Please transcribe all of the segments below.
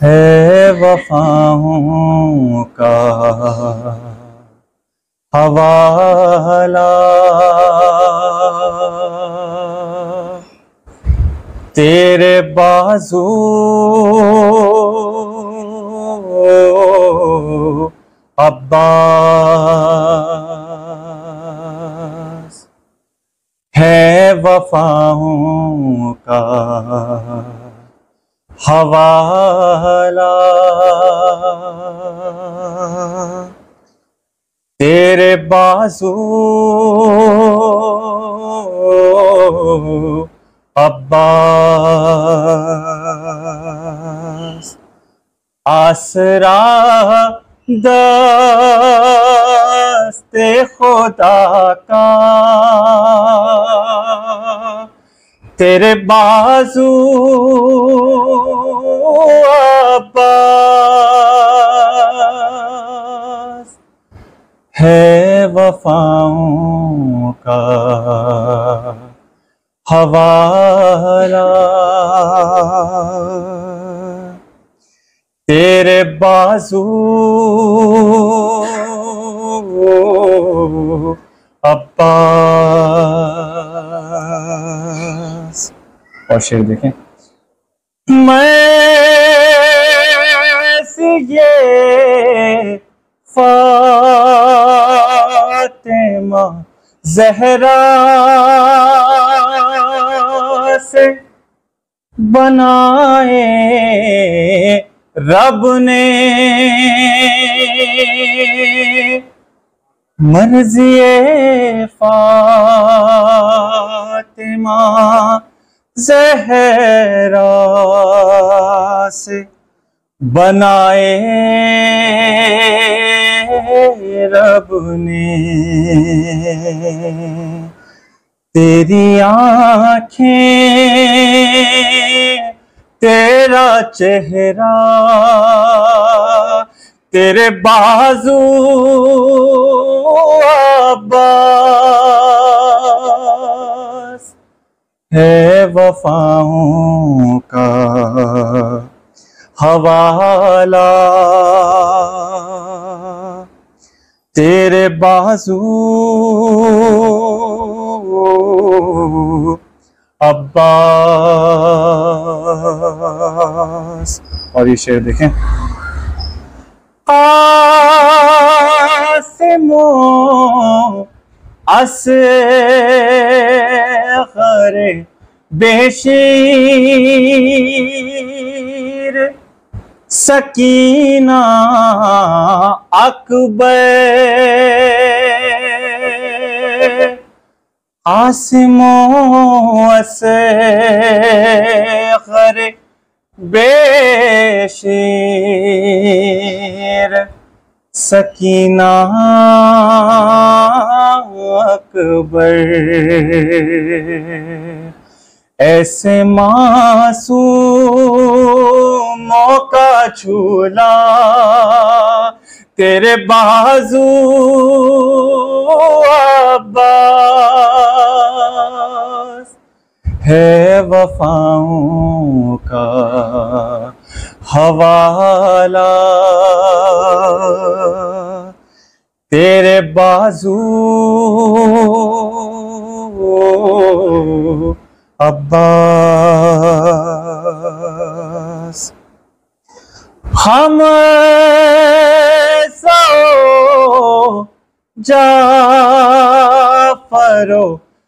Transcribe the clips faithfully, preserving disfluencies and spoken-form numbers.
है वफाओं का हवाला तेरे बाजू अब्बास है वफाओं का हवाला तेरे बाजू अब्बास आसरा दस्ते खुदा का तेरे बाजू अब्बास है वफाओं का हवाला तेरे बाजू अब्बास। और शेर देखें, मैं ये फातिमा ज़हरा से बनाए रब ने मर्ज़िए फातिमा ज़हरा से बनाए रब ने तेरी आँखें तेरा चेहरा तेरे बाजू अब्बास है वफाओं का हवाला तेरे बाजू अब्बास। और ये शेर देखें, आसिमो असग़रे बेशीर सकीना अकबर आसिमो असग़रे बेशीर सकीना अकबर ऐसे मासूमों का झूला तेरे बाजू अब्बास है वफाओं का हवाला तेरे बाजू अब्बास। हम सो जाफरो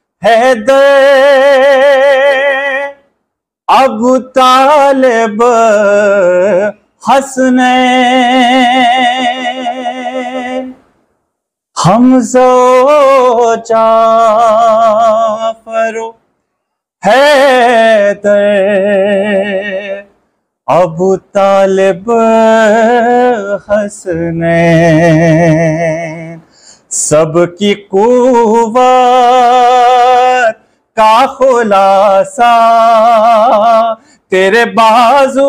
हैदर अबू तालिब हसनैन हमज़ा जाफरो हैदर अबू तालिब हसनैन सबकी कुव्वत का खुलासा तेरे बाजू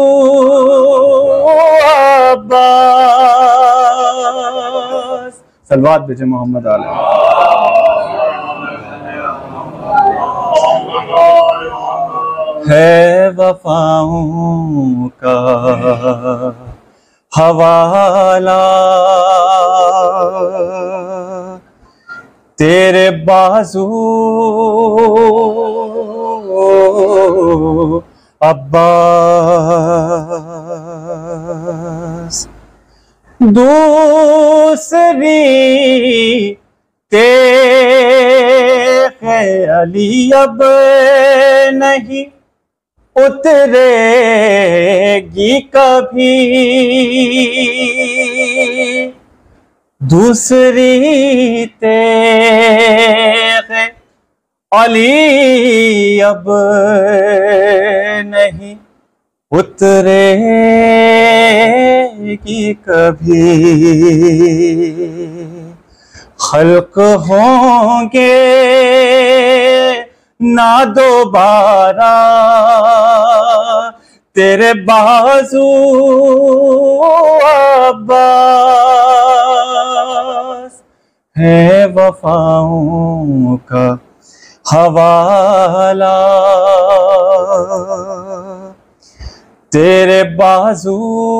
अब्बास। सलवात भेजे मोहम्मद आले। है वफाओं का हवाला, तेरे बाजू अब्बास, दूसरी तेरे अली अब नहीं उतरेगी कभी, दूसरी तेरे अली अब नहीं उतरेगी कभी, खल्क होंगे ना दोबारा तेरे बाजू अब्बास, है वफाओं का हवाला, तेरे बाजू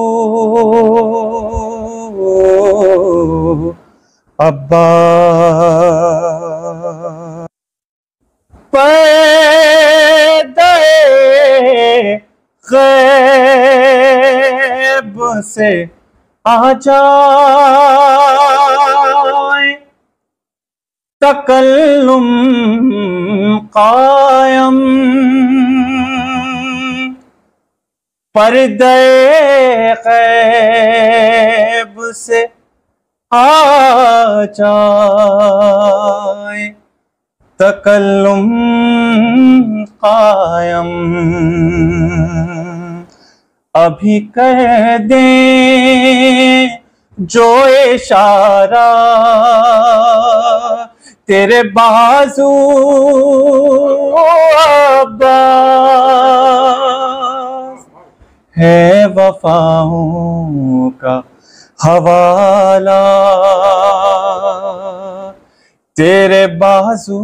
अब्बास। पैदे गैब से आ जाए तकल्लुम कायम, पर्दे गैब से आ जाए तकल्लुम कायम, अभी कह दे जो इशारा तेरे बाजू अब्बास, है वफाओं का हवाला, तेरे बाजू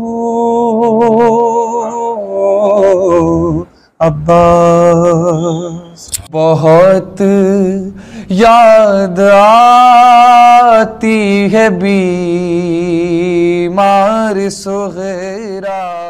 अब्बास। बहुत याद आती है बीमार सुगैरा।